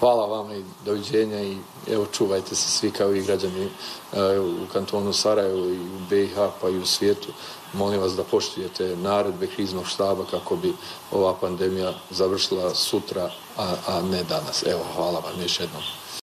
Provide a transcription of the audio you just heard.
Hvala vam i doviđenja i evo čuvajte se svi kao i građani u kantonu Sarajevo i u BiH pa i u svijetu. Molim vas da poštujete naredbe kriznog štaba kako bi ova pandemija završila sutra, a ne danas. Evo, hvala vam još jednom.